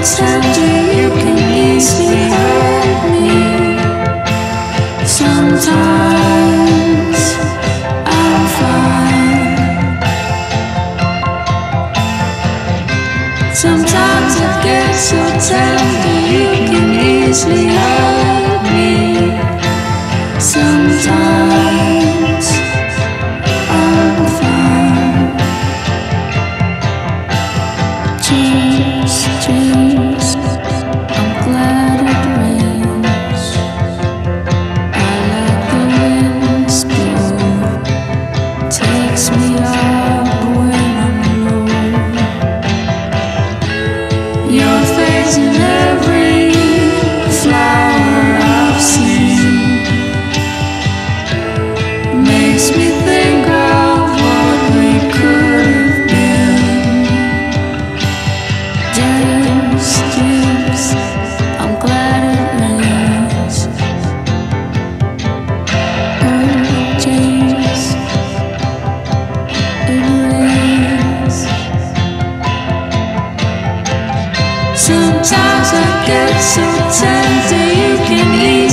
tender you can easily hurt me. Sometimes I'm fine. Sometimes I get so tender you can easily hurt me. Sometimes I'm fine. Dreams, dreams, I'm glad it rains. I let the winds blow, takes me up when I'm low. Your face in every flower I've seen makes me think of what we could have been. Dreams, dreams, I'm glad it rains. Oh, dreams, it rains. Sometimes I get so tempted you can eat